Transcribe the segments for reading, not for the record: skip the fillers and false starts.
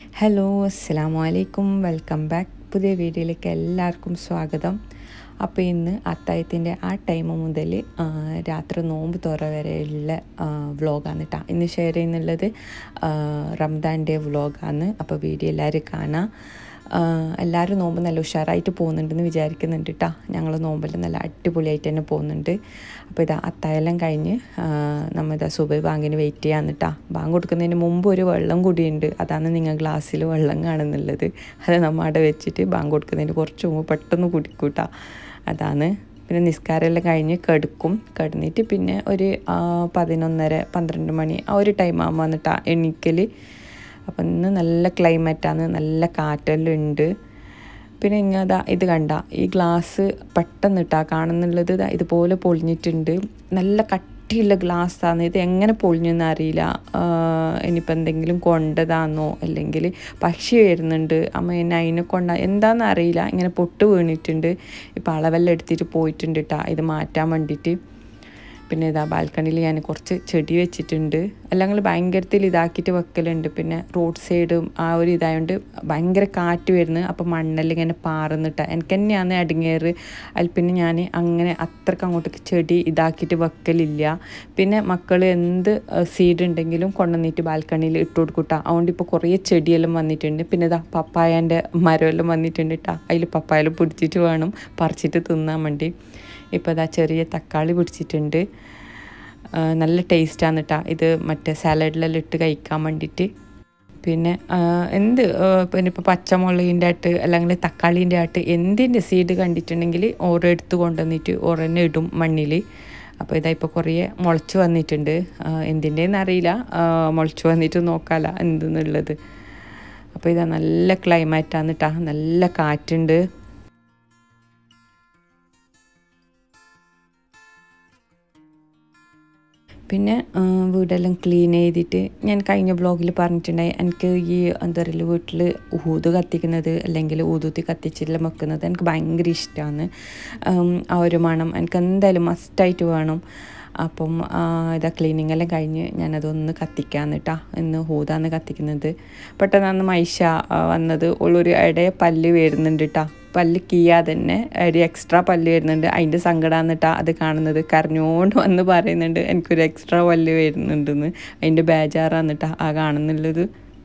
Hello അസ്സലാമു അലൈക്കും welcome back. പുതിയ വീഡിയോയിലേക്ക് എല്ലാവർക്കും സ്വാഗതം. അപ്പോൾ ഇന്ന് അത്താഴത്തിൻ്റെ ആ ടൈം മുതൽ രാത്രി നോമ്പ് തുറ വരെയുള്ള വ്ളോഗാണ് കേട്ടോ ഇന്ന് ഷെയർ ചെയ്യുന്നുള്ളത്. റംദാൻ്റെ വ്ളോഗാണ്. അപ്പോൾ വീഡിയോ എല്ലാവരും കാണാം. എല്ലാവരും നോമ്പ് നല്ല ഉഷാറായിട്ട് പോകുന്നുണ്ടെന്ന് വിചാരിക്കുന്നുണ്ട് കേട്ടോ. ഞങ്ങൾ നോമ്പെല്ലാം നല്ല അടിപൊളിയായിട്ട് തന്നെ പോകുന്നുണ്ട്. അപ്പോൾ ഇതാ അത്താഴെല്ലാം കഴിഞ്ഞ് നമ്മളിതാ സുബഹി ബാങ്കിന് വെയിറ്റ് ചെയ്യാന്ന് കേട്ടോ. ബാങ്ക് കൊടുക്കുന്നതിന് മുമ്പ് ഒരു വെള്ളം കൂടിയുണ്ട്. അതാണ് നിങ്ങൾ ഗ്ലാസ്സിൽ വെള്ളം കാണുന്നുള്ളത്. അത് നമ്മൾ അവിടെ വെച്ചിട്ട് ബാങ്ക് കൊടുക്കുന്നതിന് കുറച്ച് മുമ്പ് പെട്ടെന്ന് കുടിക്കൂട്ടാ. അതാണ്. പിന്നെ നിസ്കാരമെല്ലാം കഴിഞ്ഞ് കിടന്നിട്ട് പിന്നെ ഒരു 11:30-12 മണി ആ ഒരു ടൈം ആകുമ്പോൾ വന്നിട്ടാ എണീക്കൽ. അപ്പം ഇന്ന് നല്ല ക്ലൈമറ്റാണ്, നല്ല കാറ്റെല്ലാം ഉണ്ട്. പിന്നെ ഇങ്ങനെ ഇത് കണ്ട ഈ ഗ്ലാസ് പെട്ടെന്ന് ഇട്ടാ കാണുന്നുള്ളത് ഇതുപോലെ പൊളിഞ്ഞിട്ടുണ്ട്. നല്ല കട്ടിയുള്ള ഗ്ലാസ്സാണ്. ഇത് എങ്ങനെ പൊളിഞ്ഞെന്ന് അറിയില്ല. ഇനിയിപ്പോൾ എന്തെങ്കിലും കൊണ്ടതാണെന്നോ അല്ലെങ്കിൽ പക്ഷി വരുന്നുണ്ട് അമ്മ എന്നെ അതിനെ എന്താണെന്ന് അറിയില്ല. ഇങ്ങനെ പൊട്ട് വീണിട്ടുണ്ട്. ഇപ്പോൾ അളവെല്ലാം എടുത്തിട്ട് പോയിട്ടുണ്ട് കേട്ടോ ഇത് മാറ്റാൻ വേണ്ടിയിട്ട്. പിന്നെ ഇതാ ബാൽക്കണിയിൽ ഞാൻ കുറച്ച് ചെടി വെച്ചിട്ടുണ്ട്. അല്ലെങ്കിൽ ഭയങ്കരത്തിൽ ഇതാക്കിയിട്ട് വെക്കലുണ്ട്. പിന്നെ റോഡ് സൈഡും ആ ഒരു ഇതായതുകൊണ്ട് ഭയങ്കര കാറ്റ് വരുന്നു. അപ്പോൾ മണ്ണെല്ലാം ഇങ്ങനെ പാറുന്നിട്ടാ എനിക്ക് തന്നെയാണ് അടങ്ങിയത്. അതിൽ പിന്നെ ഞാൻ അങ്ങനെ അത്രയ്ക്ക് അങ്ങോട്ടേക്ക് ചെടി ഇതാക്കിയിട്ട് വെക്കലില്ല. പിന്നെ മക്കൾ എന്ത് സീഡ് ഉണ്ടെങ്കിലും കൊണ്ടുവന്നിട്ട് ബാൽക്കണിയിൽ ഇട്ട് കൊടുക്കൂട്ടാ. അതുകൊണ്ട് ഇപ്പോൾ കുറേ ചെടിയെല്ലാം വന്നിട്ടുണ്ട്. പിന്നെ ഇതാ പപ്പായൻ്റെ മരമെല്ലാം വന്നിട്ടുണ്ട് കേട്ടോ. അതിൽ പപ്പായെല്ലാം പിടിച്ചിട്ട് വേണം പറിച്ചിട്ട് തിന്നാൻ വേണ്ടി. ഇപ്പോൾ ഇതാ ചെറിയ തക്കാളി പിടിച്ചിട്ടുണ്ട്. നല്ല ടേസ്റ്റാണ് കേട്ടോ ഇത് മറ്റേ സാലഡിലെല്ലാം ഇട്ട് കഴിക്കാൻ വേണ്ടിയിട്ട്. പിന്നെ പിന്നെ ഇപ്പോൾ പച്ചമുളകിൻ്റെ ആയിട്ട് അല്ലെങ്കിൽ തക്കാളീൻ്റെ ആയിട്ട് എന്തിൻ്റെ സീഡ് കണ്ടിട്ടുണ്ടെങ്കിൽ ഓരോ എടുത്ത് കൊണ്ടുവന്നിട്ട് ഓരോന്നെ ഇടും മണ്ണിൽ. അപ്പോൾ ഇതാ ഇപ്പോൾ കുറേ മുളച്ച് വന്നിട്ടുണ്ട്. എന്തിൻ്റെയെന്ന് അറിയില്ല, മുളച്ച് വന്നിട്ട് നോക്കാമല്ല എന്തെന്നുള്ളത്. അപ്പോൾ ഇതാ നല്ല ക്ലൈമറ്റാണ് കേട്ടോ, നല്ല കാറ്റുണ്ട്. പിന്നെ വീടെല്ലാം ക്ലീൻ ചെയ്തിട്ട് ഞാൻ കഴിഞ്ഞ വ്ളോഗിൽ പറഞ്ഞിട്ടുണ്ടായി എനിക്ക് ഈ എന്താ പറയുക വീട്ടിൽ ഊത് കത്തിക്കുന്നത് അല്ലെങ്കിൽ ഊതുത്തി കത്തിച്ചെല്ലാം വെക്കുന്നത് എനിക്ക് ഭയങ്കര ഇഷ്ടമാണ്. ആ ഒരു മണം എനിക്ക് എന്തായാലും മസ്റ്റായിട്ട് വേണം. അപ്പം ഇതാ ക്ലീനിങ് എല്ലാം കഴിഞ്ഞ് ഞാനതൊന്ന് കത്തിക്കാന്ന് കേട്ടോ. ഇന്ന് ഊതാന്ന് കത്തിക്കുന്നത്. പെട്ടെന്ന് മൈഷ വന്നത് ഉള്ളൊരു ഇടയെ പല്ല് വരുന്നുണ്ട് കേട്ടോ. പല്ല് കീയാതെ തന്നെ ഒരു എക്സ്ട്രാ പല്ല് വരുന്നുണ്ട്. അതിൻ്റെ സങ്കടമാണ് കേട്ടോ അത് കാണുന്നത്. കരഞ്ഞോണ്ട് വന്ന് പറയുന്നുണ്ട് എനിക്കൊരു എക്സ്ട്രാ പല്ല് വരുന്നുണ്ടെന്ന്. അതിൻ്റെ ബേജാറാണ് കേട്ടോ ആ കാണുന്നുള്ളത്.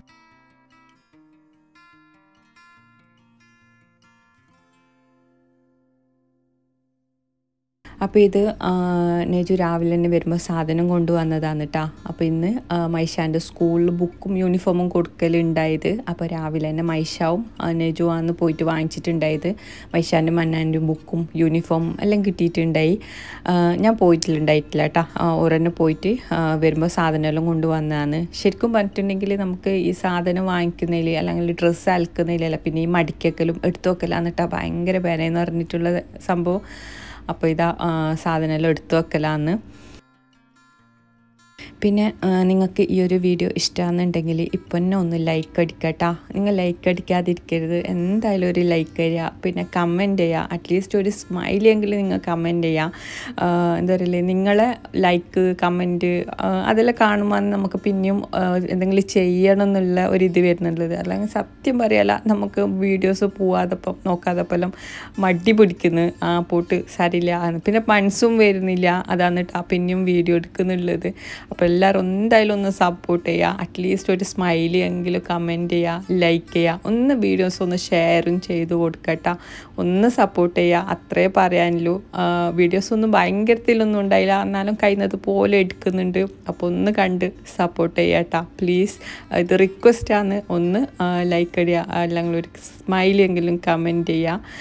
അപ്പോൾ ഇത് നെജു രാവിലെ തന്നെ വരുമ്പോൾ സാധനം കൊണ്ടുവന്നതാണ് കേട്ടോ. അപ്പോൾ ഇന്ന് മൈഷാൻ്റെ സ്കൂളിൽ ബുക്കും യൂണിഫോമും കൊടുക്കലുണ്ടായത്. അപ്പോൾ രാവിലെ തന്നെ മൈഷാവും നെജുവാന്ന് പോയിട്ട് വാങ്ങിച്ചിട്ടുണ്ടായത്. മൈഷാൻ്റെ മന്നാൻ്റെയും ബുക്കും യൂണിഫോമും എല്ലാം കിട്ടിയിട്ടുണ്ടായി. ഞാൻ പോയിട്ടുണ്ടായിട്ടില്ല കേട്ടോ. ഓരോന്നെ പോയിട്ട് വരുമ്പോൾ സാധനമെല്ലാം കൊണ്ടുവന്നതാണ്. ശരിക്കും പറഞ്ഞിട്ടുണ്ടെങ്കിൽ നമുക്ക് ഈ സാധനം വാങ്ങിക്കുന്നതിൽ അല്ലെങ്കിൽ ഡ്രസ്സ് അലക്കുന്നതിലല്ല പിന്നെ ഈ മടിക്കലും എടുത്തു വെക്കലാന്ന് കേട്ടോ ഭയങ്കര പേരെന്ന് പറഞ്ഞിട്ടുള്ള സംഭവം. അപ്പോൾ ഇതാ സാധനമെല്ലാം എടുത്തു വെക്കലാന്ന്. പിന്നെ നിങ്ങൾക്ക് ഈ ഒരു വീഡിയോ ഇഷ്ടമാണെന്നുണ്ടെങ്കിൽ ഇപ്പം തന്നെ ഒന്ന് ലൈക്ക് അടിക്കട്ടോ. നിങ്ങൾ ലൈക്ക് അടിക്കാതിരിക്കരുത്. എന്തായാലും ഒരു ലൈക്ക് തരിക. പിന്നെ കമൻറ്റ് ചെയ്യുക. അറ്റ്ലീസ്റ്റ് ഒരു സ്മൈലിയെങ്കിലും നിങ്ങൾ കമൻറ്റ് ചെയ്യുക. എന്താ പറയുക, നിങ്ങളെ ലൈക്ക് കമൻറ്റ് അതെല്ലാം കാണുമ്പോൾ നമുക്ക് പിന്നെയും എന്തെങ്കിലും ചെയ്യണം എന്നുള്ള ഒരിത് വരുന്നുള്ളത്. അല്ലെങ്കിൽ സത്യം പറയാല നമുക്ക് വീഡിയോസ് പോവാതെപ്പം നോക്കാതെപ്പം എല്ലാം മടി പിടിക്കുന്നു. പോട്ട് സാരില്ല പിന്നെ മനസ്സും വരുന്നില്ല. അതാണ് കേട്ടോ പിന്നെയും വീഡിയോ എടുക്കുന്നുള്ളത്. അപ്പോൾ എല്ലാവരും എന്തായാലും ഒന്ന് സപ്പോർട്ട് ചെയ്യുക. അറ്റ്ലീസ്റ്റ് ഒരു സ്മൈലി എങ്കിലും കമൻറ്റ് ചെയ്യുക, ലൈക്ക് ചെയ്യുക, ഒന്ന് വീഡിയോസ് ഒന്ന് ഷെയറും ചെയ്ത് കൊടുക്കട്ടെ. ഒന്ന് സപ്പോർട്ട് ചെയ്യുക, അത്രേ പറയാനുള്ളൂ. വീഡിയോസ് ഒന്നും ഭയങ്കരത്തിലൊന്നും ഉണ്ടായില്ല, എന്നാലും കഴിയുന്നത് പോലെ എടുക്കുന്നുണ്ട്. അപ്പോൾ ഒന്ന് കണ്ട് സപ്പോർട്ട് ചെയ്യാട്ടോ പ്ലീസ്. ഇത് റിക്വസ്റ്റാണ്. ഒന്ന് ലൈക്ക് അടിക്കുക അല്ലെങ്കിൽ ഒരു സ്മൈലി എങ്കിലും കമൻറ്റ് ചെയ്യുക.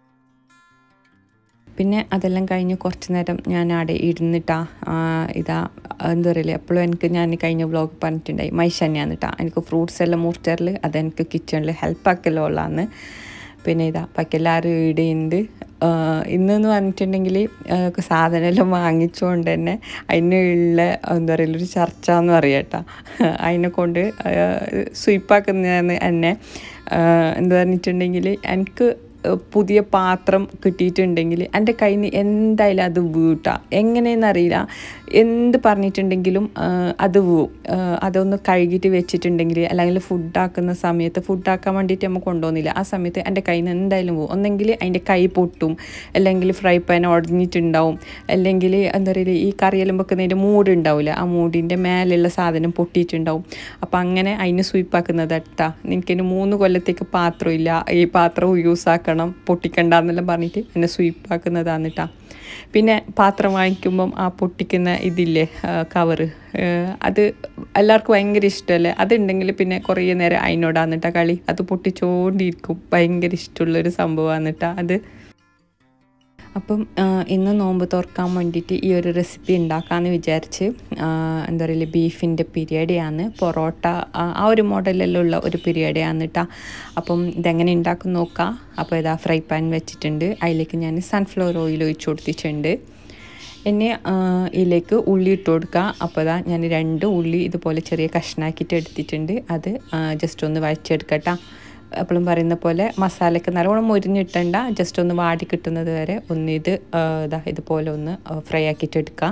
പിന്നെ അതെല്ലാം കഴിഞ്ഞ് കുറച്ച് നേരം ഞാൻ അവിടെ ഇരുന്നിട്ടാ ഇതാ എന്താ പറയുക എപ്പോഴും എനിക്ക് ഞാൻ കഴിഞ്ഞ വ്ളോഗ് പറഞ്ഞിട്ടുണ്ടായി മൈഷ തന്നെയാണ് കേട്ടോ എനിക്ക് ഫ്രൂട്ട്സ് എല്ലാം മുറിച്ചറിൽ അതെനിക്ക് കിച്ചണിൽ ഹെൽപ്പാക്കലുള്ളതാണ്. പിന്നെ ഇതാ ബാക്കി എല്ലാവരും ഇടയുണ്ട്. ഇന്നെന്ന് പറഞ്ഞിട്ടുണ്ടെങ്കിൽ സാധനമെല്ലാം വാങ്ങിച്ചുകൊണ്ട് തന്നെ അതിനുള്ള എന്താ പറയുക ഒരു ചർച്ച എന്ന് പറയാം കേട്ടോ. അതിനെ കൊണ്ട് സ്വീപ്പാക്കുന്നതെന്ന് എന്നെ എന്താ പറഞ്ഞിട്ടുണ്ടെങ്കിൽ എനിക്ക് പുതിയ പാത്രം കിട്ടിയിട്ടുണ്ടെങ്കിൽ എൻ്റെ കയ്യിൽ നിന്ന് എന്തായാലും അത് വീട്ടാ, എങ്ങനെയെന്നറിയില്ല. എന്ത് പറഞ്ഞിട്ടുണ്ടെങ്കിലും അത് വീവും. അതൊന്ന് കഴുകിയിട്ട് വെച്ചിട്ടുണ്ടെങ്കിൽ അല്ലെങ്കിൽ ഫുഡാക്കുന്ന സമയത്ത് ഫുഡാക്കാൻ വേണ്ടിയിട്ട് നമ്മൾ കൊണ്ടുപോകുന്നില്ല, ആ സമയത്ത് എൻ്റെ കയ്യിൽ നിന്ന് എന്തായാലും പോവും. ഒന്നെങ്കിൽ അതിൻ്റെ കൈ പൊട്ടും, അല്ലെങ്കിൽ ഫ്രൈ പാൻ ഉടഞ്ഞിട്ടുണ്ടാവും, അല്ലെങ്കിൽ എന്താ പറയുക ഈ കറിയെല്ലാം വെക്കുന്നതിൻ്റെ മൂടുണ്ടാവില്ല, ആ മൂടിൻ്റെ മേലുള്ള സാധനം പൊട്ടിയിട്ടുണ്ടാവും. അപ്പം അങ്ങനെ അതിന് സ്വീപ്പാക്കുന്നത് കേട്ടാ. എനിക്കിന് 3 കൊല്ലത്തേക്ക് പാത്രമില്ല, ഈ പാത്രം യൂസ് ആക്കണം, പൊട്ടിക്കണ്ടെന്നെല്ലാം പറഞ്ഞിട്ട് എന്നെ സ്വീപ്പാക്കുന്നതാണ് കേട്ടോ. പിന്നെ പാത്രം വാങ്ങിക്കുമ്പം ആ പൊട്ടിക്കുന്ന ഇതില്ലേ കവറ്, അത് എല്ലാവർക്കും ഭയങ്കര ഇഷ്ടമല്ലേ. അതുണ്ടെങ്കിൽ പിന്നെ കുറേ നേരം അതിനോടാണ് കേട്ടോ കളി. അത് പൊട്ടിച്ചോണ്ടിരിക്കും, ഭയങ്കര ഇഷ്ടമുള്ളൊരു സംഭവമാണ് കേട്ടോ അത്. അപ്പം ഇന്ന് നോമ്പ് തുറക്കാൻ വേണ്ടിയിട്ട് ഈ ഒരു റെസിപ്പി ഉണ്ടാക്കാമെന്ന് വിചാരിച്ച്. എന്താ പറയുക, ബീഫിൻ്റെ ബിരിയാണിയാണ്, പൊറോട്ട ആ ഒരു മോഡലിലുള്ള ഒരു ബിരിയാണിയാണ് കേട്ടോ. അപ്പം ഇതെങ്ങനെ ഉണ്ടാക്കും നോക്കാം. അപ്പോൾ ഇതാ ഫ്രൈ പാൻ വെച്ചിട്ടുണ്ട്, അതിലേക്ക് ഞാൻ സൺഫ്ലവർ ഓയിൽ ഒഴിച്ച് കൊടുത്തിട്ടുണ്ട്. ഇനി ഇതിലേക്ക് ഉള്ളി ഇട്ട് കൊടുക്കുക. അപ്പോൾ ഇതാ ഞാൻ 2 ഉള്ളി ഇതുപോലെ ചെറിയ കഷ്ണാക്കിയിട്ട് എടുത്തിട്ടുണ്ട്. അത് ജസ്റ്റ് ഒന്ന് വഴച്ചെടുക്കട്ടോ. എപ്പോഴും പറയുന്ന പോലെ മസാലയ്ക്ക് നല്ലോണം മൊരിഞ്ഞിട്ടണ്ട, ജസ്റ്റ് ഒന്ന് വാടി കിട്ടുന്നത് വരെ ഒന്ന് ഇതുപോലെ ഒന്ന് ഫ്രൈ ആക്കിയിട്ട് എടുക്കുക.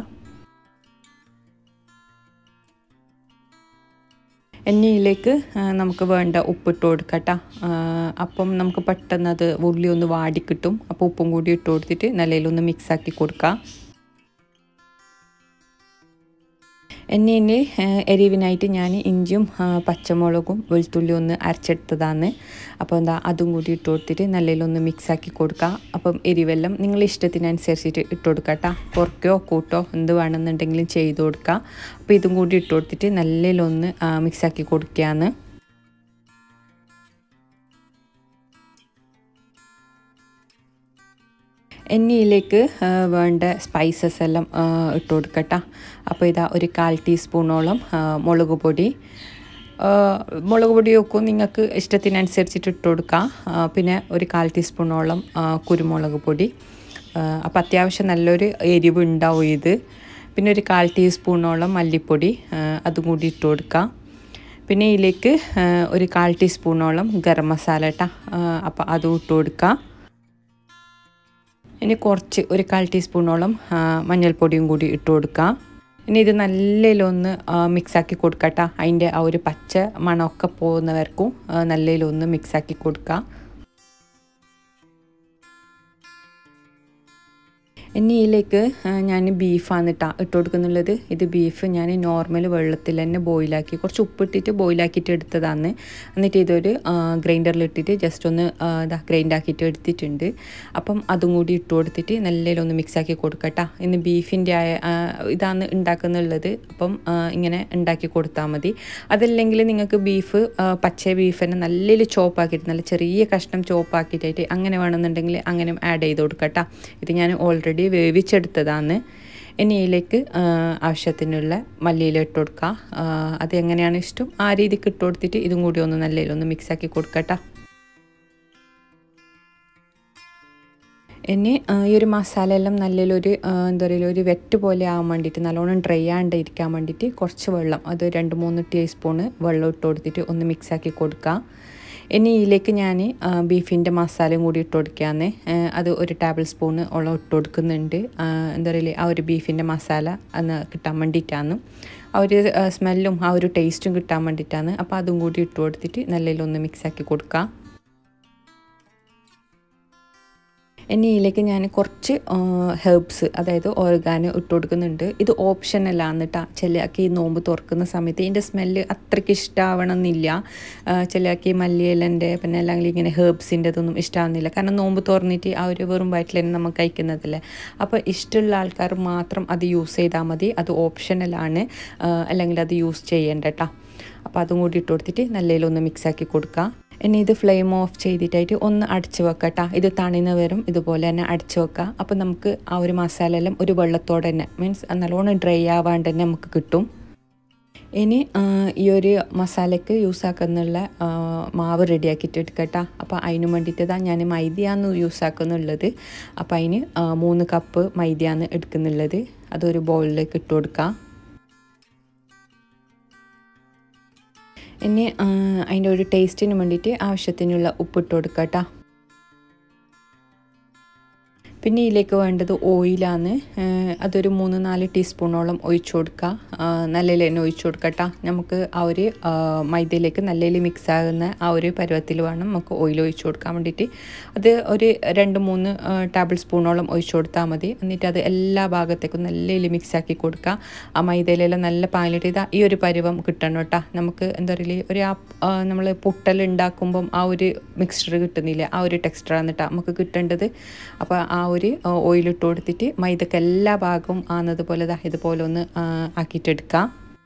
എണ്ണയിലേക്ക് നമുക്ക് വേണ്ട ഉപ്പിട്ട് കൊടുക്കട്ടോ. അപ്പം നമുക്ക് പെട്ടെന്ന് അത് ഉള്ളി ഒന്ന് വാടി കിട്ടും. അപ്പോൾ ഉപ്പും കൂടി ഇട്ട് കൊടുത്തിട്ട് നല്ലതിലൊന്ന് മിക്സാക്കി കൊടുക്കുക. എണ്ണയിൽ എരിവിനായിട്ട് ഞാൻ ഇഞ്ചിയും പച്ചമുളകും വെളുത്തുള്ളിയും ഒന്ന് അരച്ചെടുത്തതാണ്. അപ്പോൾ അതും കൂടി ഇട്ട് കൊടുത്തിട്ട് നല്ലതിലൊന്ന് മിക്സാക്കി കൊടുക്കുക. അപ്പം എരിവെല്ലാം നിങ്ങളുടെ ഇഷ്ടത്തിനനുസരിച്ചിട്ട് ഇട്ട് കൊടുക്കുക കേട്ടോ. കുറയ്ക്കോ കൂട്ടോ എന്ത് വേണമെന്നുണ്ടെങ്കിലും ചെയ്ത് കൊടുക്കുക. അപ്പോൾ ഇതും കൂടി ഇട്ട് കൊടുത്തിട്ട് നല്ലതിലൊന്ന് മിക്സാക്കി കൊടുക്കുകയാണ്. എണ്ണയിലേക്ക് വേണ്ട സ്പൈസസ് എല്ലാം ഇട്ട് കൊടുക്കട്ടോ. അപ്പോൾ ഇതാ ഒരു 1/4 ടീസ്പൂണോളം മുളക് പൊടി ഒക്കെ നിങ്ങൾക്ക് ഇഷ്ടത്തിനനുസരിച്ചിട്ട് ഇട്ട് കൊടുക്കാം. പിന്നെ ഒരു 1/4 ടീസ്പൂണോളം കുരുമുളക് പൊടി. അപ്പോൾ അത്യാവശ്യം നല്ലൊരു എരിവ് ഉണ്ടാവും ഇത്. പിന്നെ ഒരു 1/4 ടീസ്പൂണോളം മല്ലിപ്പൊടി, അതും കൂടി ഇട്ട് കൊടുക്കാം. പിന്നെ ഇതിലേക്ക് ഒരു 1/4 ടീസ്പൂണോളം ഗരം മസാല കേട്ടോ. അപ്പോൾ അതും ഇട്ട് കൊടുക്കാം. ഇനി കുറച്ച് ഒരു 1/4 ടീസ്പൂണോളം മഞ്ഞൾപ്പൊടിയും കൂടി ഇട്ട് കൊടുക്കാം. ഇനി ഇത് നല്ലതിലൊന്ന് മിക്സാക്കി കൊടുക്കട്ടോ. അതിൻ്റെ ആ ഒരു പച്ച മണമൊക്കെ പോകുന്നവർക്കും നല്ലതിലൊന്ന് മിക്സാക്കി കൊടുക്കാം. ഇനി ഇതിലേക്ക് ഞാൻ ബീഫാണ് ഇട്ട് കൊടുക്കുന്നുള്ളത്. ഇത് ബീഫ് ഞാൻ നോർമൽ വെള്ളത്തിൽ തന്നെ ബോയിലാക്കി കുറച്ച് ഉപ്പിട്ടിട്ട് ബോയിലാക്കിയിട്ട് എടുത്തതാണ്. എന്നിട്ട് ഇതൊരു ഗ്രൈൻഡറിലിട്ടിട്ട് ജസ്റ്റ് ഒന്ന് ഗ്രൈൻഡാക്കിയിട്ട് എടുത്തിട്ടുണ്ട്. അപ്പം അതും കൂടി ഇട്ട് കൊടുത്തിട്ട് നല്ലതിലൊന്ന് മിക്സാക്കി കൊടുക്കട്ടോ. ഇന്ന് ബീഫിൻ്റെ ഇതാണ് ഉണ്ടാക്കുന്നുള്ളത്. അപ്പം ഇങ്ങനെ ഉണ്ടാക്കി കൊടുത്താൽ മതി. അതല്ലെങ്കിൽ നിങ്ങൾക്ക് ബീഫ് പച്ച ബീഫ് തന്നെ നല്ലതിൽ ചോപ്പാക്കിയിട്ട് നല്ല ചെറിയ കഷ്ണം ചോപ്പാക്കിയിട്ടായിട്ട് അങ്ങനെ വേണമെന്നുണ്ടെങ്കിൽ അങ്ങനെ ആഡ് ചെയ്ത് കൊടുക്കട്ടോ. ഇത് ഞാൻ ഓൾറെഡി വേവിച്ചെടുത്തതാണ്. ഇനി ഇതിലേക്ക് ആവശ്യത്തിനുള്ള മല്ലിയില ഇട്ട് കൊടുക്കുക. അത് എങ്ങനെയാണ് ഇഷ്ടം ആ രീതിക്ക് ഇട്ട് കൊടുത്തിട്ട് ഇതും കൂടി ഒന്ന് നല്ലതിലൊന്ന് മിക്സാക്കി കൊടുക്കട്ടോ. ഇനി ഈ ഒരു മസാല എല്ലാം നല്ലൊരു എന്താ പറയുക ഒരു വെറ്റ് പോലെ ആകാൻ വേണ്ടിയിട്ട് നല്ലോണം ഡ്രൈ ആണ്ട് ഇരിക്കാൻ വേണ്ടിയിട്ട് കുറച്ച് വെള്ളം, അത് 2-3 ടീസ്പൂണ് വെള്ളം ഇട്ട് കൊടുത്തിട്ട് ഒന്ന് മിക്സാക്കി കൊടുക്കുക. ഇനി ഇതിലേക്ക് ഞാൻ ബീഫിൻ്റെ മസാലയും കൂടി ഇട്ട് കൊടുക്കുകയാണ്. അത് ഒരു ടേബിൾ സ്പൂണ് ഓളം ഇട്ട് കൊടുക്കുന്നുണ്ട്. എന്താ പറയുക ആ ഒരു ബീഫിൻ്റെ മസാല അന്ന് കിട്ടാൻ വേണ്ടിയിട്ടാണ്, ആ ഒരു സ്മെല്ലും ആ ഒരു ടേസ്റ്റും കിട്ടാൻ വേണ്ടിയിട്ടാണ്. അപ്പോൾ അതും കൂടി ഇട്ട് കൊടുത്തിട്ട് നല്ലതിലൊന്ന് മിക്സാക്കി കൊടുക്കുക. ഇനി ഇതിലേക്ക് ഞാൻ കുറച്ച് ഹെർബ്സ്, അതായത് ഓർഗാനോ ഇട്ട് കൊടുക്കുന്നുണ്ട്. ഇത് ഓപ്ഷനലാണ് കേട്ടോ. ചിലക്ക് ഈ നോമ്പ് തുറക്കുന്ന സമയത്ത് ഇതിൻ്റെ സ്മെല്ല് അത്രയ്ക്ക് ഇഷ്ടമാവണമെന്നില്ല. ചിലക്ക് മല്ലിയിലൻ്റെ പിന്നെ അല്ലെങ്കിൽ ഇങ്ങനെ ഹെർബ്സിൻ്റെ ഇതൊന്നും ഇഷ്ടമാവുന്നില്ല. കാരണം നോമ്പ് തുറന്നിട്ട് ആ ഒരു വെറും വയറ്റിൽ തന്നെ നമുക്ക് കഴിക്കുന്നതല്ലേ. അപ്പോൾ ഇഷ്ടമുള്ള ആൾക്കാർ മാത്രം അത് യൂസ് ചെയ്താൽ മതി. അത് ഓപ്ഷനലാണ്, അല്ലെങ്കിൽ അത് യൂസ് ചെയ്യേണ്ട കേട്ടോ. അപ്പോൾ അതും കൂടി ഇട്ട് കൊടുത്തിട്ട് നല്ലതിലൊന്ന് മിക്സാക്കി കൊടുക്കുക. ഇനി ഇത് ഫ്ലെയിം ഓഫ് ചെയ്തിട്ടായിട്ട് ഒന്ന് അടച്ച് വെക്കട്ടോ. ഇത് തണിന്ന് വരും, ഇതുപോലെ തന്നെ അടച്ച് വെക്കുക. അപ്പോൾ നമുക്ക് ആ ഒരു മസാല എല്ലാം ഒരു വെള്ളത്തോടെ തന്നെ, മീൻസ് നല്ലോണം ഡ്രൈ ആവാണ്ട് തന്നെ നമുക്ക് കിട്ടും. ഇനി ഈ ഒരു മസാലയ്ക്ക് യൂസ് ആക്കുന്നുള്ള മാവ് റെഡിയാക്കിയിട്ട് എടുക്കട്ടോ. അപ്പോൾ അതിന് വേണ്ടിയിട്ട് ഞാൻ മൈദയാണ് യൂസ് ആക്കുന്നുള്ളത്. അപ്പോൾ അതിന് 3 കപ്പ് മൈദയാണ് എടുക്കുന്നുള്ളത്. അതൊരു ബൗളിലേക്ക് ഇട്ട് കൊടുക്കാം. ഇനി അതിൻ്റെ ഒരു ടേസ്റ്റിന് വേണ്ടിയിട്ട് ആവശ്യത്തിനുള്ള ഉപ്പിട്ട് കൊടുക്കുക കേട്ടോ. പിന്നെ ഇതിലേക്ക് വേണ്ടത് ഓയിലാണ്. അതൊരു 3-4 ടീസ്പൂണോളം ഒഴിച്ചു കൊടുക്കുക. നല്ലതിൽ തന്നെ ഒഴിച്ചു കൊടുക്കട്ടോ. നമുക്ക് ആ ഒരു മൈദയിലേക്ക് നല്ലതിൽ മിക്സ് ആകുന്ന ആ ഒരു പരുവത്തിൽ വേണം നമുക്ക് ഓയിൽ ഒഴിച്ചു കൊടുക്കാൻ വേണ്ടിയിട്ട്. അത് ഒരു 2-3 ടേബിൾ സ്പൂണോളം ഒഴിച്ചു കൊടുത്താൽ മതി. എന്നിട്ട് അത് എല്ലാ ഭാഗത്തേക്കും നല്ലതിൽ മിക്സാക്കി കൊടുക്കുക. ആ മൈദയിലെല്ലാം നല്ല പാലിട്ട് ഇതാ ഈ ഒരു പരുവം കിട്ടണം കേട്ടോ. നമുക്ക് എന്താ പറയുക, ഒരു നമ്മൾ പുട്ടലുണ്ടാക്കുമ്പം ആ ഒരു മിക്സ്ചർ കിട്ടുന്നില്ല, ആ ഒരു ടെക്സ്ചറാണ് കേട്ടോ നമുക്ക് കിട്ടേണ്ടത്. അപ്പോൾ ആ ഒരു ഓയിലിട്ട് കൊടുത്തിട്ട് മൈദക്ക് എല്ലാ ഭാഗവും ആകുന്നതുപോലെ ഇതുപോലെ ഒന്ന് ആക്കിയിട്ടെടുക്കാം.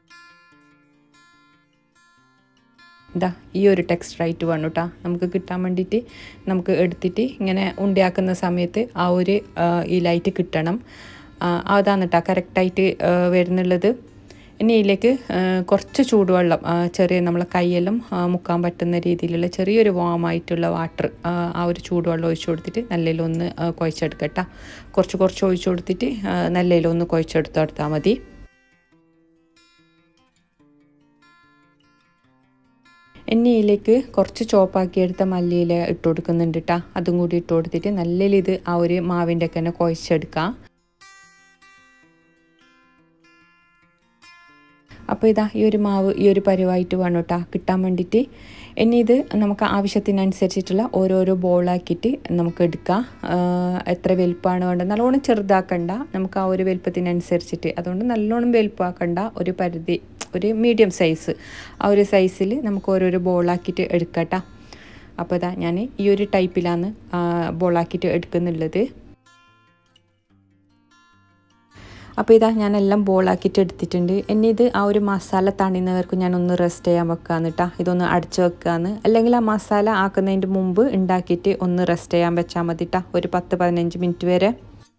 ഇതാ ഈ ഒരു ടെക്സ്ചറായിട്ട് വേണം കേട്ടോ നമുക്ക് കിട്ടാൻ വേണ്ടിയിട്ട്. നമുക്ക് എടുത്തിട്ട് ഇങ്ങനെ ഉണ്ടയാക്കുന്ന സമയത്ത് ആ ഒരു ഈ ലൈറ്റ് കിട്ടണം. അതാണ് കേട്ടോ കറക്റ്റായിട്ട് വരുന്നുള്ളത്. ഇനി ഇതിലേക്ക് കുറച്ച് ചൂടുവെള്ളം, ചെറിയ നമ്മളെ കൈയെല്ലാം മുക്കാൻ പറ്റുന്ന രീതിയിലുള്ള ചെറിയൊരു വാമായിട്ടുള്ള വാട്ടർ, ആ ഒരു ചൂടുവെള്ളം ഒഴിച്ചു കൊടുത്തിട്ട് നല്ലതിലൊന്ന് കുഴച്ചെടുക്കട്ടോ. കുറച്ച് ഒഴിച്ചു കൊടുത്തിട്ട് നല്ലതിലൊന്ന് കുഴച്ചെടുത്താൽ മതി. ഇനി ഇതിലേക്ക് കുറച്ച് ചോപ്പാക്കിയെടുത്ത മല്ലിയില ഇട്ട് കൊടുക്കുന്നുണ്ട് കേട്ടോ. അതും കൂടി ഇട്ട് കൊടുത്തിട്ട് നല്ലതിൽ ഇത് ആ ഒരു മാവിൻ്റെ ഒക്കെ തന്നെ കുഴച്ചെടുക്കാം. അപ്പോൾ ഇതാ ഈ ഒരു മാവ് ഈ ഒരു പരുവായിട്ട് വേണം കേട്ടോ കിട്ടാൻ വേണ്ടിയിട്ട്. ഇനി ഇത് നമുക്ക് ആവശ്യത്തിനനുസരിച്ചിട്ടുള്ള ഓരോരോ ബോളാക്കിയിട്ട് നമുക്ക് എടുക്കാം. എത്ര വലുപ്പമാണ് വേണ്ടത്, നല്ലോണം ചെറുതാക്കണ്ട, നമുക്ക് ആ ഒരു വലുപ്പത്തിനനുസരിച്ചിട്ട്. അതുകൊണ്ട് നല്ലോണം വലുപ്പമാക്കണ്ട, ഒരു പരിധി, ഒരു മീഡിയം സൈസ്, ആ ഒരു സൈസിൽ നമുക്ക് ഓരോരോ ബോളാക്കിയിട്ട് എടുക്കട്ടോ. അപ്പോൾ ഇതാ ഞാൻ ഈ ഒരു ടൈപ്പിലാണ് ബോളാക്കിയിട്ട് എടുക്കുന്നുള്ളത്. അപ്പോൾ ഇതാ ഞാനെല്ലാം ബോളാക്കിയിട്ട് എടുത്തിട്ടുണ്ട്. ഇനി ഇത് ആ ഒരു മസാല തണിയുന്നവർക്ക് ഞാനൊന്ന് റെസ്റ്റ് ചെയ്യാൻ വെക്കാമെന്ന് കേട്ടോ. ഇതൊന്ന് അടച്ച് വെക്കാമെന്ന്, അല്ലെങ്കിൽ ആ മസാല ആക്കുന്നതിൻ്റെ മുമ്പ് ഉണ്ടാക്കിയിട്ട് ഒന്ന് റെസ്റ്റ് ചെയ്യാൻ വെച്ചാൽ മതി കേട്ടോ, ഒരു 10-15 മിനിറ്റ് വരെ.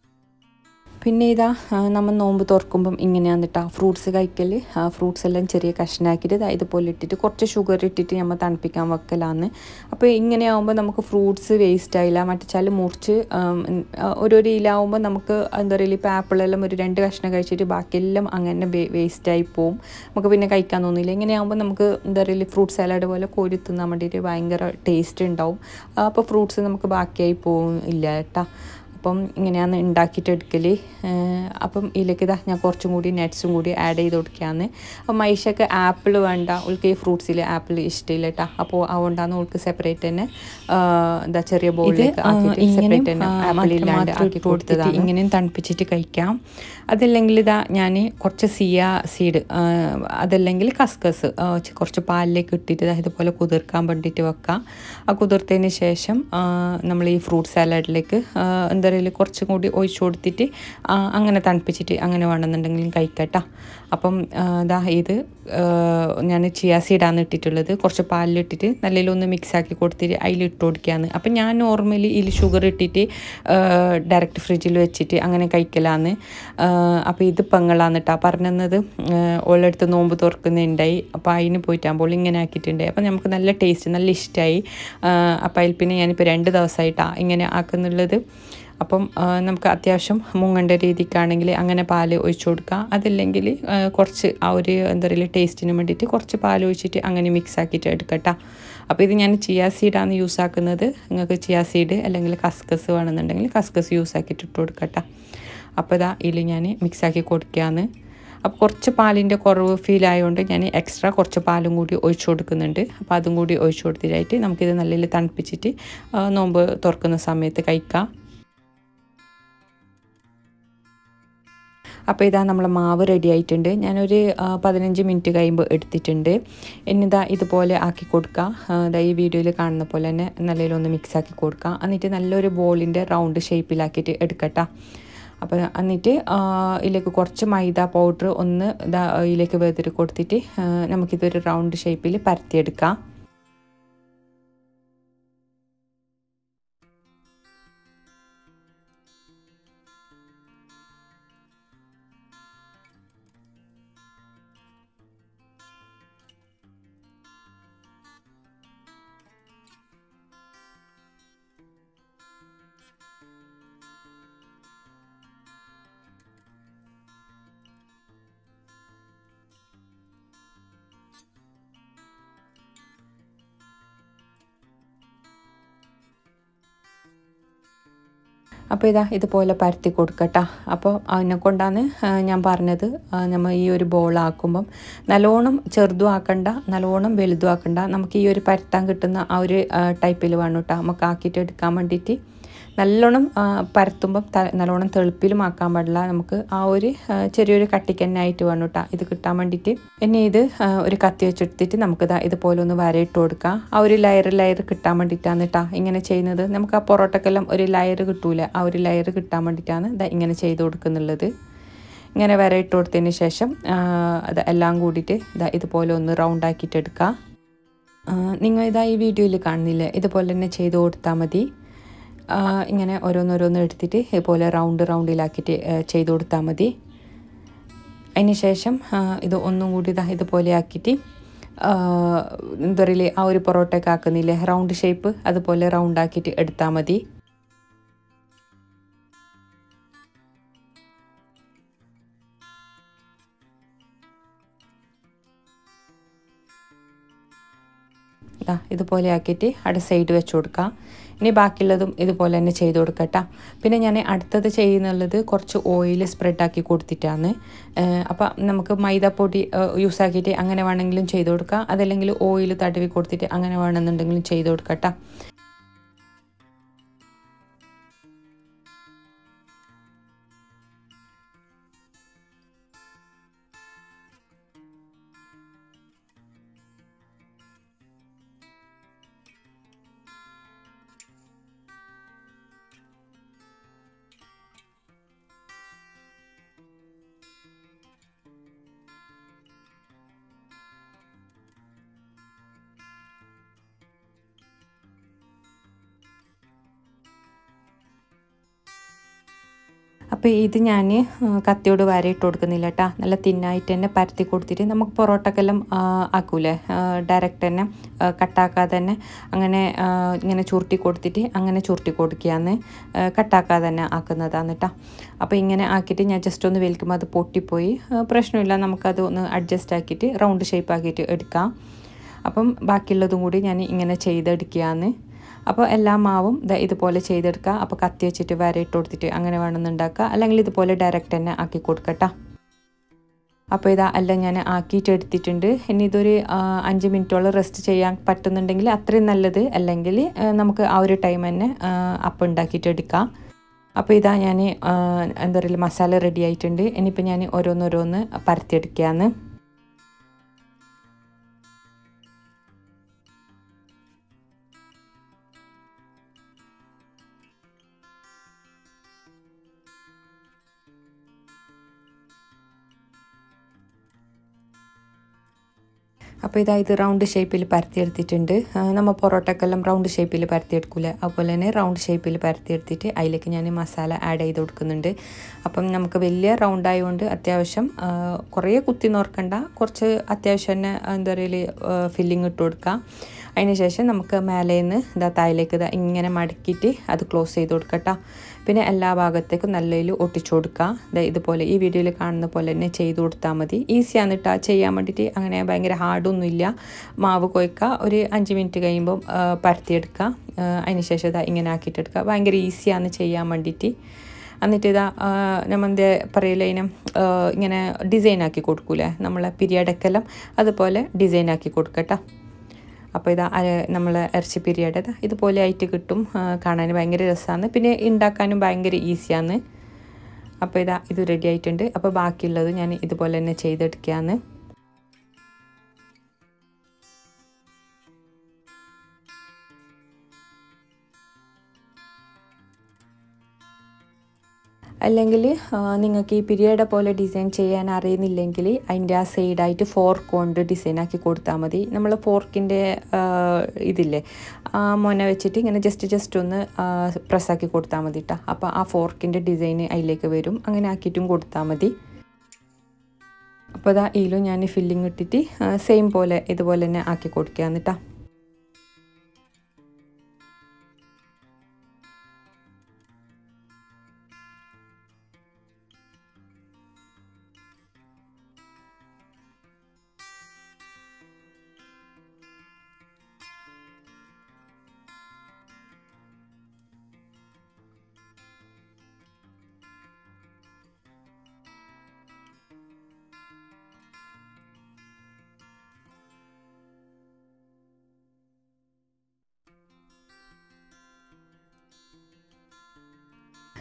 പിന്നെ ഇതാ നമ്മൾ നോമ്പ് തുറക്കുമ്പം ഇങ്ങനെയാണ് കേട്ടോ ഫ്രൂട്ട്സ് കഴിക്കൽ. ഫ്രൂട്ട്സ് എല്ലാം ചെറിയ കഷ്ണാക്കിയിട്ട് ഇതുപോലെ ഇട്ടിട്ട് കുറച്ച് ഷുഗർ ഇട്ടിട്ട് നമ്മൾ തണുപ്പിക്കാൻ വെക്കലാന്ന്. അപ്പോൾ ഇങ്ങനെയാകുമ്പോൾ നമുക്ക് ഫ്രൂട്ട്സ് വേസ്റ്റ് ആയില്ല. മറ്റേച്ചാൽ മുറിച്ച് ഒരു ഇലാവുമ്പോൾ നമുക്ക് എന്താ പറയുക, ഇപ്പോൾ ആപ്പിളെല്ലാം ഒരു 2 കഷ്ണം കഴിച്ചിട്ട് ബാക്കിയെല്ലാം അങ്ങനെ വേസ്റ്റായി പോവും, നമുക്ക് പിന്നെ കഴിക്കാൻ തോന്നില്ല. ഇങ്ങനെയാകുമ്പോൾ നമുക്ക് എന്താ പറയുക, ഫ്രൂട്ട് സാലഡ് പോലെ കോരി തിന്നാൻ വേണ്ടിയിട്ട് ഭയങ്കര ടേസ്റ്റ് ഉണ്ടാവും. അപ്പോൾ ഫ്രൂട്ട്സ് നമുക്ക് ബാക്കിയായി പോവില്ല കേട്ടോ. അപ്പം ഇങ്ങനെയാണ് ഉണ്ടാക്കിയിട്ട് എടുക്കൽ. അപ്പം ഇതിലേക്ക് ഇതാ ഞാൻ കുറച്ചും കൂടി നട്ട്സും കൂടി ആഡ് ചെയ്ത് കൊടുക്കുകയാണ്. അപ്പം മൈഷക്ക് ആപ്പിൾ വേണ്ട, ഉൾക്ക് ഈ ഫ്രൂട്ട്സിൽ ആപ്പിൾ ഇഷ്ടമില്ല കേട്ടോ. അപ്പോൾ അതുകൊണ്ടാണ് ഉൾക്ക് സെപ്പറേറ്റ് തന്നെ എന്താ ചെറിയ ബോളിലേക്ക് ആക്കിയിട്ട് സെപ്പറേറ്റ് തന്നെ ആപ്പിൾ ഇല്ലാണ്ട് ആക്കി കൊടുത്തതാണ്. ഇങ്ങനെയും തണുപ്പിച്ചിട്ട് കഴിക്കാം. അതല്ലെങ്കിൽ ഇതാ ഞാൻ കുറച്ച് സിയാ സീഡ്, അതല്ലെങ്കിൽ കസ്കസ് കുറച്ച് പാലിലേക്ക് ഇട്ടിട്ട് ഇതുപോലെ കുതിർക്കാൻ വേണ്ടിയിട്ട് വെക്കാം. ആ കുതിർത്തതിന് ശേഷം നമ്മൾ ഈ ഫ്രൂട്ട് സാലഡിലേക്ക് എന്താ പറയുക കുറച്ചും കൂടി ഒഴിച്ചു കൊടുത്തിട്ട് അങ്ങനെ തണുപ്പിച്ചിട്ട് അങ്ങനെ വേണമെന്നുണ്ടെങ്കിലും കഴിക്കട്ടോ. അപ്പം ഇതാ ഇത് ഞാൻ ചിയാ സീഡാണ് ഇട്ടിട്ടുള്ളത്. കുറച്ച് പാലിലിട്ടിട്ട് നല്ലതിലൊന്ന് മിക്സാക്കി കൊടുത്തിട്ട് അതിലിട്ട് കൊടുക്കുകയാണ്. അപ്പം ഞാൻ നോർമലി ഇതിൽ ഷുഗർ ഇട്ടിട്ട് ഡയറക്റ്റ് ഫ്രിഡ്ജിൽ വെച്ചിട്ട് അങ്ങനെ കഴിക്കലാന്ന്. അപ്പോൾ ഇത് പെങ്ങളാണ് കേട്ടോ പറഞ്ഞത്. ഓളെടുത്ത് നോമ്പ് തുറക്കുന്നുണ്ടായി, അപ്പോൾ അതിന് പോയിട്ടാകുമ്പോൾ ഇങ്ങനെ ആക്കിയിട്ടുണ്ടായി. അപ്പം നമുക്ക് നല്ല ടേസ്റ്റ്, നല്ല ഇഷ്ടമായി. അപ്പോൾ അതിൽ പിന്നെ ഞാനിപ്പോൾ 2 ദിവസമായിട്ടാണ് ഇങ്ങനെ ആക്കുന്നുള്ളത്. അപ്പം നമുക്ക് അത്യാവശ്യം മുങ്ങേണ്ട രീതിക്കാണെങ്കിൽ അങ്ങനെ പാൽ ഒഴിച്ചു കൊടുക്കുക. അതല്ലെങ്കിൽ കുറച്ച് ആ ഒരു എന്താ പറയുക ടേസ്റ്റിന് വേണ്ടിയിട്ട് കുറച്ച് പാൽ ഒഴിച്ചിട്ട് അങ്ങനെ മിക്സ് ആക്കിയിട്ട് എടുക്കട്ടോ. അപ്പോൾ ഇത് ഞാൻ ചിയാ സീഡാണ് യൂസ് ആക്കുന്നത്. നിങ്ങൾക്ക് ചിയാ സീഡ് അല്ലെങ്കിൽ കസ്കസ് വേണമെന്നുണ്ടെങ്കിൽ കസ്കസ് യൂസ് ആക്കിയിട്ട് ഇട്ട് കൊടുക്കട്ടോ. അപ്പോൾ ഇതാ ഇതിൽ ഞാൻ മിക്സാക്കി കൊടുക്കുകയാണ്. അപ്പോൾ കുറച്ച് പാലിൻ്റെ കുറവ് ഫീൽ ആയതുകൊണ്ട് ഞാൻ എക്സ്ട്രാ കുറച്ച് പാലും കൂടി ഒഴിച്ചു കൊടുക്കുന്നുണ്ട്. അപ്പോൾ അതും കൂടി ഒഴിച്ചു കൊടുത്തിട്ടായിട്ട് നമുക്കിത് നല്ല തണുപ്പിച്ചിട്ട് നോമ്പ് തുറക്കുന്ന സമയത്ത് കഴിക്കാം. അപ്പോൾ ഇതാ നമ്മളെ മാവ് റെഡി ആയിട്ടുണ്ട്. ഞാനൊരു 15 മിനിറ്റ് കഴിയുമ്പോൾ എടുത്തിട്ടുണ്ട്. എന്നിതാ ഇതുപോലെ ആക്കി കൊടുക്കുക. ഇതാ ഈ വീഡിയോയിൽ കാണുന്ന പോലെ തന്നെ നല്ലതിലൊന്ന് മിക്സ് ആക്കി കൊടുക്കുക. എന്നിട്ട് നല്ലൊരു ബോളിൻ്റെ റൗണ്ട് ഷേപ്പിലാക്കിയിട്ട് എടുക്കട്ടോ. അപ്പോൾ എന്നിട്ട് ഇതിലേക്ക് കുറച്ച് മൈദ പൗഡർ ഒന്ന് ഇതിലേക്ക് വേതിരി കൊടുത്തിട്ട് നമുക്കിതൊരു റൗണ്ട് ഷേപ്പിൽ പരത്തിയെടുക്കാം. അപ്പോൾ ഇതാ ഇതുപോലെ പരത്തി കൊടുക്കട്ടോ. അപ്പോൾ അതിനെ കൊണ്ടാണ് ഞാൻ പറഞ്ഞത് നമ്മൾ ഈ ഒരു ബോളാക്കുമ്പം നല്ലോണം ചെറുതും ആക്കണ്ട, നല്ലോണം വലുതും ആക്കണ്ട. നമുക്ക് ഈ ഒരു പരത്താൻ കിട്ടുന്ന ആ ഒരു ടൈപ്പിൽ വേണം കേട്ടോ നമുക്ക് ആക്കിയിട്ട് എടുക്കാൻ വേണ്ടിയിട്ട്. നല്ലോണം പരത്തുമ്പം നല്ലോണം തെളുപ്പിലും ആക്കാൻ പാടില്ല. നമുക്ക് ആ ഒരു ചെറിയൊരു കട്ടിക്ക് തന്നെ ആയിട്ട് വേണം കേട്ടോ ഇത് കിട്ടാൻ വേണ്ടിയിട്ട്. ഇനി ഇത് ഒരു കത്തി വെച്ചെടുത്തിട്ട് നമുക്ക് ഇതുപോലെ ഒന്ന് വരയിട്ട് കൊടുക്കാം. ആ ഒരു ലെയർ കിട്ടാൻ വേണ്ടിയിട്ടാണ് കേട്ടോ ഇങ്ങനെ ചെയ്യുന്നത്. നമുക്ക് ആ പൊറോട്ടക്കെല്ലാം ഒരു ലെയർ കിട്ടൂല, ആ ഒരു ലെയർ കിട്ടാൻ വേണ്ടിയിട്ടാണ് ഇങ്ങനെ ചെയ്ത് കൊടുക്കുന്നുള്ളത്. ഇങ്ങനെ വരയിട്ട് കൊടുത്തതിന് ശേഷം അത് എല്ലാം കൂടിയിട്ട് ഇതുപോലെ ഒന്ന് റൗണ്ട് ആക്കിയിട്ട് എടുക്കുക. നിങ്ങൾ ഈ വീഡിയോയിൽ കാണുന്നില്ലേ, ഇതുപോലെ തന്നെ ചെയ്ത് കൊടുത്താൽ മതി. ഇങ്ങനെ ഓരോന്നോരോന്ന് എടുത്തിട്ട് ഇതുപോലെ റൗണ്ടിലാക്കിയിട്ട് ചെയ്ത് കൊടുത്താൽ മതി. അതിന് ശേഷം ഇത് ഒന്നും കൂടി ഇതുപോലെ ആക്കിയിട്ട് എന്താ പറയുക, ആ ഒരു പൊറോട്ടയൊക്കെ ആക്കുന്നില്ലേ റൗണ്ട് ഷേപ്പ്, അതുപോലെ റൗണ്ട് ആക്കിയിട്ട് എടുത്താൽ മതി. ഇതുപോലെ ആക്കിയിട്ട് അവിടെ സൈഡ് വെച്ച് കൊടുക്കാം. ഇനി ബാക്കിയുള്ളതും ഇതുപോലെ തന്നെ ചെയ്ത് കൊടുക്കട്ടോ. പിന്നെ ഞാൻ അടുത്തത് ചെയ്യുന്നുള്ളത് കുറച്ച് ഓയിൽ സ്പ്രെഡാക്കി കൊടുത്തിട്ടാണ്. അപ്പം നമുക്ക് മൈദാപ്പൊടി യൂസ് ആക്കിയിട്ട് അങ്ങനെ വേണമെങ്കിലും ചെയ്ത് കൊടുക്കാം, അതല്ലെങ്കിൽ ഓയിൽ തടവി കൊടുത്തിട്ട് അങ്ങനെ വേണമെന്നുണ്ടെങ്കിലും ചെയ്ത് കൊടുക്കട്ടോ. അപ്പോൾ ഇത് ഞാൻ കത്തിയോട് വരയിട്ട് കൊടുക്കുന്നില്ല കേട്ടോ. നല്ല തിന്നായിട്ട് തന്നെ പരത്തി കൊടുത്തിട്ട് നമുക്ക് പൊറോട്ടക്കെല്ലാം ആക്കൂലേ ഡയറക്റ്റ് തന്നെ കട്ടാക്കാതെ തന്നെ അങ്ങനെ ഇങ്ങനെ ചുരുട്ടി കൊടുത്തിട്ട് അങ്ങനെ ചുരുട്ടി കൊടുക്കുകയാണ്, കട്ടാക്കാതെ തന്നെ ആക്കുന്നതാണ് കേട്ടോ. അപ്പോൾ ഇങ്ങനെ ആക്കിയിട്ട് ഞാൻ ജസ്റ്റ് ഒന്ന് വലിക്കുമ്പോൾ അത് പൊട്ടിപ്പോയി, പ്രശ്നമില്ല, നമുക്കത് ഒന്ന് അഡ്ജസ്റ്റ് ആക്കിയിട്ട് റൗണ്ട് ഷേപ്പ് ആക്കിയിട്ട് എടുക്കാം. അപ്പം ബാക്കിയുള്ളതും കൂടി ഞാൻ ഇങ്ങനെ ചെയ്തെടുക്കുകയാണ്. അപ്പോൾ എല്ലാ മാവും ഇതുപോലെ ചെയ്തെടുക്കുക. അപ്പോൾ കത്തി വെച്ചിട്ട് വരയിട്ട് കൊടുത്തിട്ട് അങ്ങനെ വേണമെന്നുണ്ടാക്കുക, അല്ലെങ്കിൽ ഇതുപോലെ ഡയറക്റ്റ് തന്നെ ആക്കി കൊടുക്കട്ടോ. അപ്പോൾ എല്ലാം ഞാൻ ആക്കിയിട്ട് എടുത്തിട്ടുണ്ട്. ഇനി ഇതൊരു 5 മിനിറ്റോളം റെസ്റ്റ് ചെയ്യാൻ പറ്റുന്നുണ്ടെങ്കിൽ അത്രയും നല്ലത്, അല്ലെങ്കിൽ നമുക്ക് ആ ഒരു ടൈം തന്നെ അപ്പം ഉണ്ടാക്കിയിട്ട് എടുക്കാം. അപ്പോൾ ഞാൻ എന്താ പറയുക മസാല റെഡി ആയിട്ടുണ്ട്. ഇനിയിപ്പോൾ ഞാൻ ഓരോന്നോരോന്ന് പരത്തിയെടുക്കുകയാണ്. അപ്പോൾ ഇത് റൗണ്ട് ഷേപ്പിൽ പരത്തിയെടുത്തിട്ടുണ്ട്. നമ്മൾ പൊറോട്ടക്കെല്ലാം റൗണ്ട് ഷേപ്പിൽ പരത്തിയെടുക്കില്ല, അതുപോലെ തന്നെ റൗണ്ട് ഷേപ്പിൽ പരത്തിയെടുത്തിട്ട് അതിലേക്ക് ഞാൻ മസാല ആഡ് ചെയ്ത് കൊടുക്കുന്നുണ്ട്. അപ്പം നമുക്ക് വലിയ റൗണ്ട് ആയതുകൊണ്ട് അത്യാവശ്യം കുറേ കുത്തി നോർക്കണ്ട, കുറച്ച് അത്യാവശ്യം തന്നെ എന്താ പറയുക ഫില്ലിങ് ഇട്ട് കൊടുക്കാം. അതിന് ശേഷം നമുക്ക് മേലേന്ന് താഴേക്ക് ഇങ്ങനെ മടക്കിയിട്ട് അത് ക്ലോസ് ചെയ്ത് കൊടുക്കട്ടോ. പിന്നെ എല്ലാ ഭാഗത്തേക്കും നല്ലതിൽ ഒട്ടിച്ചു കൊടുക്കുക. ഇതുപോലെ ഈ വീഡിയോയിൽ കാണുന്ന പോലെ തന്നെ ചെയ്ത് കൊടുത്താൽ മതി. ഈസിയാണ് കേട്ടോ ചെയ്യാൻ വേണ്ടിയിട്ട്, അങ്ങനെ ഭയങ്കര ഹാർഡൊന്നുമില്ല. മാവ് കുഴക്കുക, ഒരു 5 മിനിറ്റ് കഴിയുമ്പം പരത്തിയെടുക്കുക. അതിന് ശേഷം ഇങ്ങനെ ആക്കിയിട്ടെടുക്കുക. ഭയങ്കര ഈസിയാണ് ചെയ്യാൻ വേണ്ടിയിട്ട്. എന്നിട്ട് നമ്മളെന്താ പറയില്ല, ഇങ്ങനെ ഡിസൈനാക്കി കൊടുക്കൂലേ നമ്മളെ പിരിയടക്കെല്ലാം, അതുപോലെ ഡിസൈനാക്കി കൊടുക്കട്ടോ. അപ്പോൾ നമ്മൾ ഇറച്ചി പിരിയഡ് ഇതുപോലെ ആയിട്ട് കിട്ടും. കാണാൻ ഭയങ്കര രസമാണ്, പിന്നെ ഉണ്ടാക്കാനും ഭയങ്കര ഈസിയാണ്. അപ്പോൾ ഇത് റെഡി ആയിട്ടുണ്ട്. അപ്പോൾ ബാക്കിയുള്ളത് ഞാൻ ഇതുപോലെ തന്നെ ചെയ്തെടുക്കുകയാണ്. അല്ലെങ്കിൽ നിങ്ങൾക്ക് ഈ പിരിയഡ് പോലെ ഡിസൈൻ ചെയ്യാൻ അറിയുന്നില്ലെങ്കിൽ അതിൻ്റെ ആ സൈഡായിട്ട് ഫോർക്ക് കൊണ്ട് ഡിസൈൻ ആക്കി കൊടുത്താൽ മതി. നമ്മൾ ഫോർക്കിൻ്റെ ഇതില്ലേ ആ മൊന വെച്ചിട്ട് ഇങ്ങനെ ജസ്റ്റ് ഒന്ന് പ്രസ്സാക്കി കൊടുത്താൽ മതി കേട്ടോ. അപ്പോൾ ആ ഫോർക്കിൻ്റെ ഡിസൈൻ അതിലേക്ക് വരും. അങ്ങനെ ആക്കിയിട്ടും കൊടുത്താൽ മതി. അപ്പോൾ ഇതിലും ഞാൻ ഫില്ലിങ് ഇട്ടിട്ട് സെയിം പോലെ ഇതുപോലെ തന്നെ ആക്കി കൊടുക്കുകയാണ് കേട്ടോ.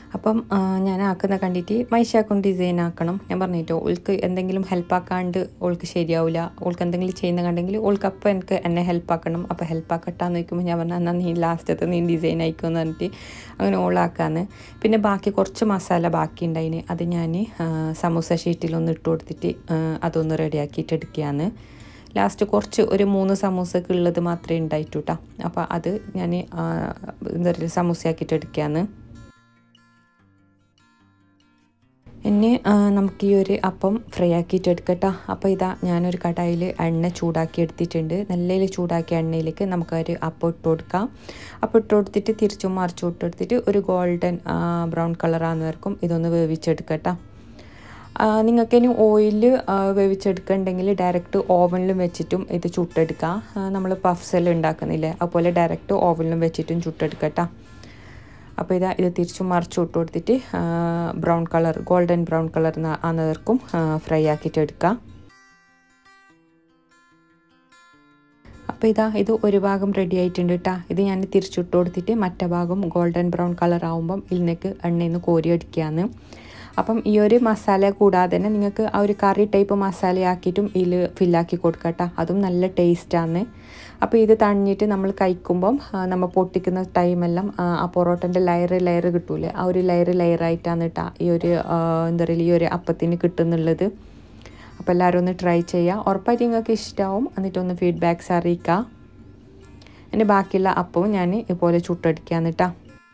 അപ്പം ഞാൻ ആക്കുന്ന കണ്ടിട്ട് മൈഷാക്കും ഡിസൈൻ ആക്കണം. ഞാൻ പറഞ്ഞിട്ടോ ഓൾക്ക് എന്തെങ്കിലും ഹെൽപ്പാക്കാണ്ട് ഓൾക്ക് ശരിയാവില്ല. ഓൾക്ക് എന്തെങ്കിലും ചെയ്യുന്ന കണ്ടെങ്കിൽ ഓൾക്ക് അപ്പം എനിക്ക് എന്നെ ഹെൽപ്പാക്കണം. അപ്പോൾ ഹെൽപ്പാക്കട്ടാന്ന് ചോദിക്കുമ്പോൾ ഞാൻ പറഞ്ഞാൽ എന്നാൽ നീ ലാസ്റ്റത്തെ നീ ഡിസൈൻ ആയിക്കുമെന്ന് പറഞ്ഞിട്ട് അങ്ങനെ ഓളാക്കാന്ന്. പിന്നെ ബാക്കി കുറച്ച് മസാല ബാക്കി ഉണ്ടായിന്. അത് ഞാൻ സമൂസ ഷീറ്റിലൊന്ന് ഇട്ട് കൊടുത്തിട്ട് അതൊന്ന് റെഡിയാക്കിയിട്ട് എടുക്കുകയാണ്. ലാസ്റ്റ് കുറച്ച് ഒരു 3 സമൂസക്ക് ഉള്ളത് മാത്രമേ ഉണ്ടായിട്ടു കേട്ടോ. അപ്പോൾ അത് ഞാൻ എന്താ പറയുക സമൂസയാക്കിയിട്ട് എടുക്കുകയാണ്. ഇനി നമുക്ക് ഈ ഒരു അപ്പം ഫ്രൈ ആക്കിയിട്ട് എടുക്കട്ടോ. അപ്പോൾ ഇതാ ഞാനൊരു കടായിൽ എണ്ണ ചൂടാക്കി എടുത്തിട്ടുണ്ട്. നല്ല ചൂടാക്കിയ എണ്ണയിലേക്ക് നമുക്കൊരു അപ്പം ഇട്ട് കൊടുക്കാം. അപ്പം ഇട്ട് കൊടുത്തിട്ട് തിരിച്ചും മറിച്ചും ഇട്ട് കൊടുത്തിട്ട് ഒരു ഗോൾഡൻ ബ്രൗൺ കളറാകുന്നവർക്കും ഇതൊന്ന് വേവിച്ചെടുക്കട്ടോ. നിങ്ങൾക്ക് ഇനി ഓയിൽ വേവിച്ചെടുക്കണമെങ്കിൽ ഡയറക്റ്റ് ഓവനിലും വെച്ചിട്ടും ഇത് ചുട്ടെടുക്കാം. നമ്മൾ പഫ്സെല്ലാം ഉണ്ടാക്കുന്നില്ലേ അതുപോലെ ഡയറക്റ്റ് ഓവനിലും വെച്ചിട്ടും ചുട്ടെടുക്കട്ടോ. അപ്പോൾ ഇത് തിരിച്ചും മറിച്ചും ഇട്ട് കൊടുത്തിട്ട് brown colour golden brown colour ആകുന്നവർക്കും ഫ്രൈ ആക്കിയിട്ട് എടുക്കാം. അപ്പോൾ ഇത് ഒരു ഭാഗം റെഡി ആയിട്ടുണ്ട് കേട്ടോ. ഇത് ഞാൻ തിരിച്ചിട്ട് കൊടുത്തിട്ട് മറ്റേ ഭാഗം ഗോൾഡൻ ബ്രൗൺ കളർ ആകുമ്പം ഇതിലേക്ക് എണ്ണയിൽ നിന്ന് കോരി അടിക്കുകയാണ്. അപ്പം ഈ ഒരു മസാല കൂടാതെ തന്നെ നിങ്ങൾക്ക് ആ ഒരു കറി ടൈപ്പ് മസാലയാക്കിയിട്ടും ഇതിൽ ഫില്ലാക്കി കൊടുക്കട്ടോ. അതും നല്ല ടേസ്റ്റാണ്. അപ്പോൾ ഇത് തണിഞ്ഞിട്ട് നമ്മൾ കഴിക്കുമ്പം നമ്മൾ പൊട്ടിക്കുന്ന ടൈമെല്ലാം ആ പൊറോട്ടൻ്റെ ലെയർ കിട്ടൂലേ ആ ഒരു ലെയറായിട്ടാണ് കേട്ടോ ഈ ഒരു എന്താ പറയുക ഈ ഒരു അപ്പത്തിന് കിട്ടുന്നുള്ളത്. അപ്പോൾ എല്ലാവരും ഒന്ന് ട്രൈ ചെയ്യുക. ഉറപ്പായിട്ട് നിങ്ങൾക്ക് ഇഷ്ടമാവും. എന്നിട്ടൊന്ന് ഫീഡ്ബാക്ക്സ് അറിയിക്കുക. എൻ്റെ ബാക്കിയുള്ള അപ്പവും ഞാൻ ഇതുപോലെ ചുട്ടെടുക്കുകയാണ് കേട്ടോ.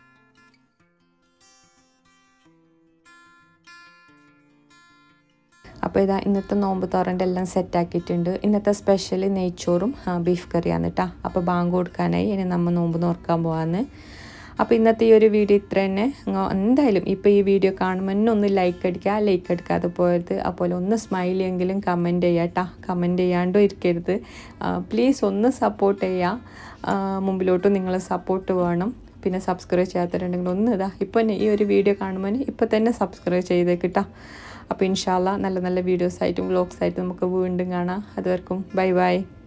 അപ്പോൾ ഇന്നത്തെ നോമ്പ് തോറൻ്റെ എല്ലാം സെറ്റാക്കിയിട്ടുണ്ട്. ഇന്നത്തെ സ്പെഷ്യൽ നെയ്ച്ചോറും ബീഫ് കറിയാണ് കേട്ടോ. അപ്പോൾ ബാങ്ക് കൊടുക്കാനായി ഇനി നമ്മൾ നോമ്പ് നോക്കാൻ പോകാമെന്ന്. അപ്പോൾ ഇന്നത്തെ ഈ ഒരു വീഡിയോ ഇത്ര തന്നെ. എന്തായാലും ഇപ്പോൾ ഈ വീഡിയോ കാണുമ്പോൾ തന്നെ ഒന്ന് ലൈക്ക് അടിക്കാതെ പോയത്. അതുപോലെ ഒന്ന് സ്മൈലിയെങ്കിലും കമൻറ്റ് ചെയ്യുക കേട്ടോ. കമൻറ്റ് ചെയ്യാണ്ടും ഇരിക്കരുത്. പ്ലീസ് ഒന്ന് സപ്പോർട്ട് ചെയ്യുക. മുമ്പിലോട്ടും നിങ്ങളെ സപ്പോർട്ട് വേണം. പിന്നെ സബ്സ്ക്രൈബ് ചെയ്യാത്തവരുണ്ടെങ്കിൽ ഒന്ന് ഇപ്പോൾ ഈ ഒരു വീഡിയോ കാണുമ്പോൾ ഇപ്പോൾ തന്നെ സബ്സ്ക്രൈബ് ചെയ്തേക്കിട്ടോ. അപ്പോൾ ഇൻഷാ അല്ലാ നല്ല വീഡിയോസായിട്ടും വ്ലോഗ്സായിട്ടും നമുക്ക് വീണ്ടും കാണാം. അതുവരെക്കും ബൈ.